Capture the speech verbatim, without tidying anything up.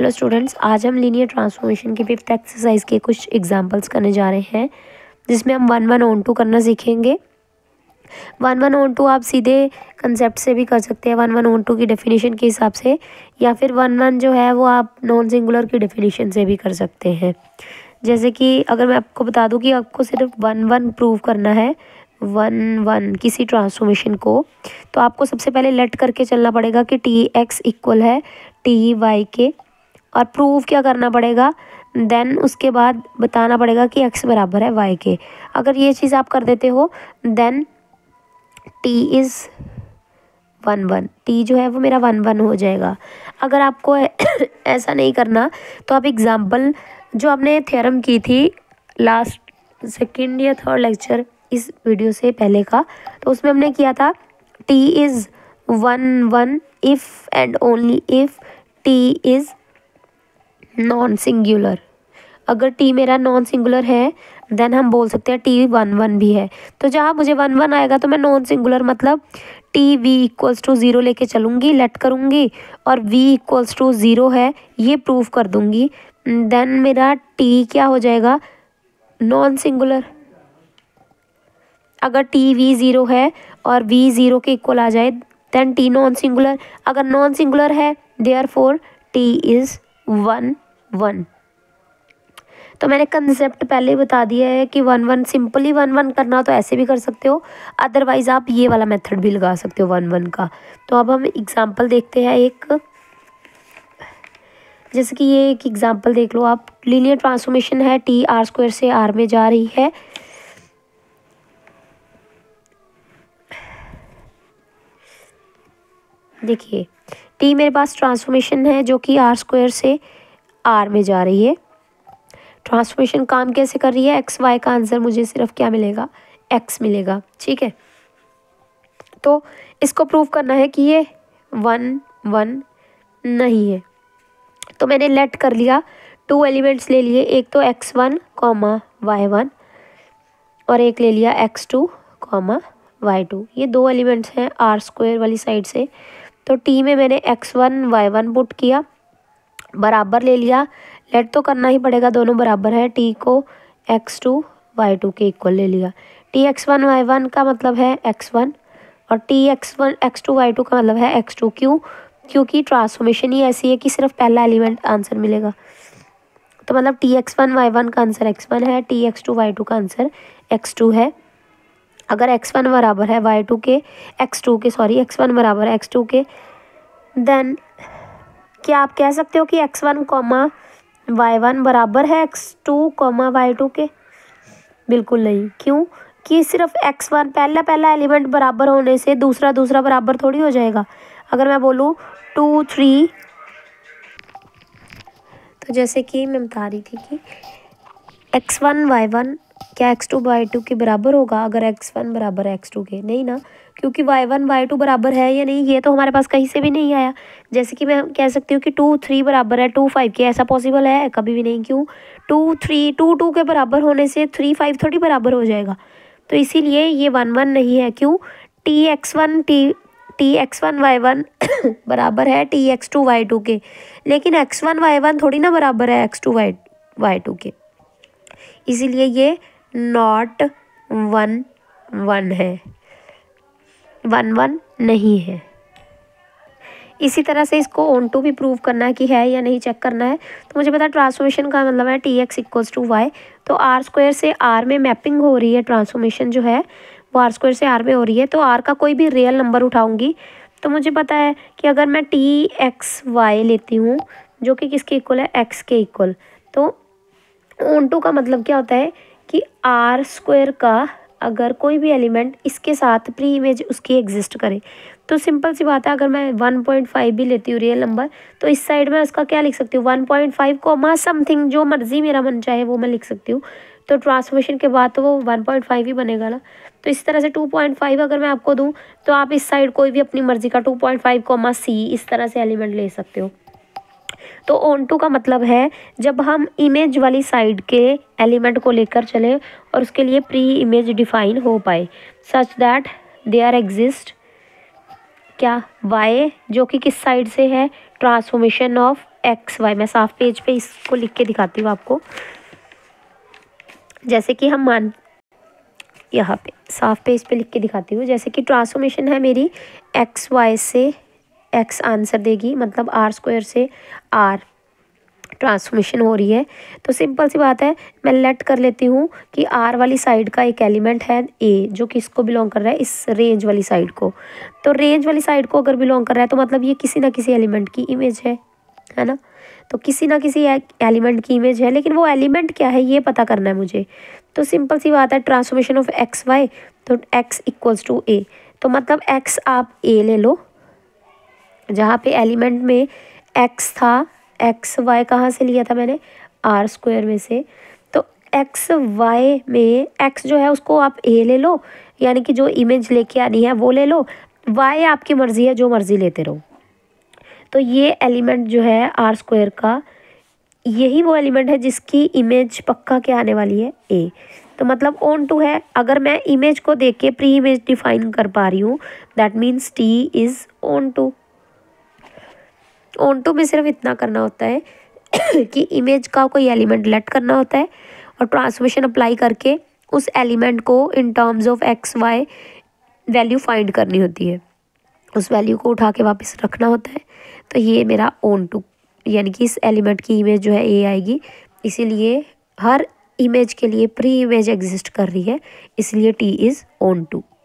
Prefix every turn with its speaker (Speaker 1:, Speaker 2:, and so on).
Speaker 1: Hello students, आज हम linear transformation की फिफ्थ एक्सरसाइज के कुछ एग्जांपल्स करने जा रहे हैं जिसमें हम वन वन ऑन टू करना सीखेंगे। वन वन ऑन टू आप सीधे कंसेप्ट से भी कर सकते हैं, वन वन ऑन टू की डेफिनेशन के हिसाब से, या फिर वन वन जो है वो आप नॉन सिंगुलर की डेफिनेशन से भी कर सकते हैं। जैसे कि अगर मैं आपको बता दूं कि आपको सिर्फ वन वन प्रूव करना है, वन वन किसी ट्रांसफॉर्मेशन को, तो आपको सबसे पहले लेट करके चलना पड़ेगा कि टी एक्स इक्वल है टी वाई के, और प्रूव क्या करना पड़ेगा, देन उसके बाद बताना पड़ेगा कि एक्स बराबर है वाई के। अगर ये चीज़ आप कर देते हो then T is one one, T जो है वो मेरा वन वन हो जाएगा। अगर आपको ऐसा नहीं करना तो आप एग्जाम्पल जो आपने थ्योरम की थी लास्ट सेकेंड या थर्ड लेक्चर इस वीडियो से पहले का, तो उसमें हमने किया था T is one one if and only if T is non singular. अगर टी मेरा नॉन सिंगुलर है देन हम बोल सकते हैं टी वन वन भी है। तो जहाँ मुझे वन वन आएगा तो मैं नॉन सिंगुलर मतलब T v equals to zero लेके चलूँगी, लेट करूँगी, और वी इक्वल्स टू ज़ीरो है ये प्रूव कर दूँगी। देन मेरा टी क्या हो जाएगा, नॉन सिंगुलर। अगर टी वी ज़ीरो है और वी ज़ीरो के इक्वल आ जाए देन टी नॉन सिंगुलर। अगर नॉन सिंगुलर है therefore T is one one. तो मैंने कंसेप्ट पहले ही बता दिया है कि one one simply one one करना तो ऐसे भी कर सकते हो, अदरवाइज़ आप ये वाला मेथड भी लगा सकते हो वन वन का। तो अब हम एग्जांपल देखते हैं एक, जैसे कि ये एक एग्जांपल देख लो आप। लीनियर ट्रांसफॉर्मेशन है, टी आर स्क्वायर से आर में जा रही है। देखिए टी मेरे पास ट्रांसफॉर्मेशन है जो कि आर स्क्वायर से आर में जा रही है। ट्रांसफॉर्मेशन काम कैसे कर रही है, एक्स वाई का आंसर मुझे सिर्फ क्या मिलेगा, एक्स मिलेगा, ठीक है। तो इसको प्रूव करना है कि ये वन वन नहीं है। तो मैंने लेट कर लिया, टू एलिमेंट्स ले लिए, एक तो x one comma y one और एक ले लिया x two comma y two. ये दो एलिमेंट्स हैं आर स्क्वायर वाली साइड से। तो टी में मैंने x one y one put किया, बराबर ले लिया, लेट तो करना ही पड़ेगा, दोनों बराबर है, टी को एक्स टू वाई टू के इक्वल ले लिया। T x one y one का मतलब है एक्स वन और T x one x two y two का मतलब है एक्स टू। क्यों? क्योंकि ट्रांसफॉर्मेशन ही ऐसी है कि सिर्फ पहला एलिमेंट आंसर मिलेगा। तो मतलब T x one y one का आंसर एक्स वन है, T x two y two का आंसर एक्स टू है। अगर एक्स वन बराबर है वाई टू के, एक्स टू के सॉरी एक्स वन बराबर है एक्स टू के, देन क्या आप कह सकते हो कि x one comma y one बराबर है x two comma y two के? बिल्कुल नहीं। क्यों? कि सिर्फ एक्स वन पहला पहला एलिमेंट बराबर होने से दूसरा दूसरा बराबर थोड़ी हो जाएगा। अगर मैं बोलूँ टू थ्री, तो जैसे कि मैं बता रही थी कि एक्स वन वाई वन क्या एक्स टू वाई टू के बराबर होगा अगर एक्स वन बराबर है एक्स टू के? नहीं ना, क्योंकि वाई वन वाई टू बराबर है या नहीं ये तो हमारे पास कहीं से भी नहीं आया। जैसे कि मैं कह सकती हूँ कि टू थ्री बराबर है टू फाइव के, ऐसा पॉसिबल है? कभी भी नहीं। क्यों? टू थ्री टू टू के बराबर होने से थ्री फाइव थोड़ी बराबर हो जाएगा। तो इसीलिए ये वन वन नहीं है। क्यों? T x one T T x one y one बराबर है T x two y two के, लेकिन एक्स वन वाई वन थोड़ी ना बराबर है x two y y two के, इसीलिए ये नॉट वन वन है, वन वन नहीं है। इसी तरह से इसको ऑन टू भी प्रूव करना है कि है या नहीं चेक करना है। तो मुझे पता है ट्रांसफॉर्मेशन का मतलब है T x equals to y, तो आर स्क्वायर से आर में मैपिंग हो रही है, ट्रांसफॉर्मेशन जो है वो आर स्क्वायर से आर में हो रही है। तो आर का कोई भी रियल नंबर उठाऊंगी तो मुझे पता है कि अगर मैं टी एक्स वाई लेती हूँ जो कि किसके इक्वल है, एक्स के इक्वल, तो ऑन टू का मतलब क्या होता है कि आर स्क्वायर का अगर कोई भी एलिमेंट इसके साथ प्री इमेज उसकी एग्जिस्ट करे, तो सिंपल सी बात है अगर मैं वन पॉइंट फाइव भी लेती हूँ रियल नंबर, तो इस साइड में उसका क्या लिख सकती हूँ, one point five comma something, जो मर्जी मेरा मन चाहे वो मैं लिख सकती हूँ। तो ट्रांसफॉर्मेशन के बाद तो वो वन पॉइंट फाइव ही बनेगा ना। तो इस तरह से टू पॉइंट फाइव अगर मैं आपको दूँ तो आप इस साइड कोई भी अपनी मर्जी का टू पॉइंट फाइव कोमा सी इस तरह से एलिमेंट ले सकते हो। तो ऑन टू का मतलब है जब हम इमेज वाली साइड के एलिमेंट को लेकर चले और उसके लिए प्री इमेज डिफाइन हो पाए, सच दैट देयर एग्जिस्ट क्या, वाई जो कि किस साइड से है, ट्रांसफॉर्मेशन ऑफ एक्स वाई, मैं साफ पेज पे इसको लिख के दिखाती हूँ आपको। जैसे कि हम मान यहाँ पे साफ पेज पे लिख के दिखाती हूँ, जैसे कि ट्रांसफॉर्मेशन है मेरी एक्स वाई से एक्स आंसर देगी, मतलब आर स्क्वायर से आर ट्रांसफॉर्मेशन हो रही है। तो सिंपल सी बात है, मैं लेट कर लेती हूँ कि आर वाली साइड का एक एलिमेंट है ए, जो किसको बिलोंग कर रहा है, इस रेंज वाली साइड को। तो रेंज वाली साइड को अगर बिलोंग कर रहा है तो मतलब ये किसी ना किसी एलिमेंट की इमेज है है ना। तो किसी ना किसी एलिमेंट की इमेज है, लेकिन वो एलिमेंट क्या है ये पता करना है मुझे। तो सिंपल सी बात है, ट्रांसफॉर्मेशन ऑफ एक्स वाई, तो एक्स इक्वल्स टू ए। तो मतलब एक्स आप ए ले लो, जहाँ पे एलिमेंट में एक्स था, एक्स वाई कहाँ से लिया था मैंने, आर स्क्वायर में से। तो एक्स वाई में एक्स जो है उसको आप ए ले लो, यानी कि जो इमेज लेके आनी है वो ले लो, वाई आपकी मर्ज़ी है, जो मर्ज़ी लेते रहो। तो ये एलिमेंट जो है आर स्क्वायर का, यही वो एलिमेंट है जिसकी इमेज पक्का क्या आने वाली है, ए। तो मतलब ऑन टू है, अगर मैं इमेज को देख के प्री इमेज डिफाइन कर पा रही हूँ, that means T is onto. Onto में सिर्फ इतना करना होता है कि इमेज का कोई एलिमेंट लेट करना होता है और ट्रांसफॉर्मेशन अप्लाई करके उस एलिमेंट को in terms of x y value find करनी होती है, उस वैल्यू को उठा के वापस रखना होता है। तो ये मेरा ऑन टू, यानी कि इस एलिमेंट की इमेज जो है ए आएगी, इसीलिए हर इमेज के लिए प्री इमेज एग्जिस्ट कर रही है, इसलिए टी इज़ ऑन टू।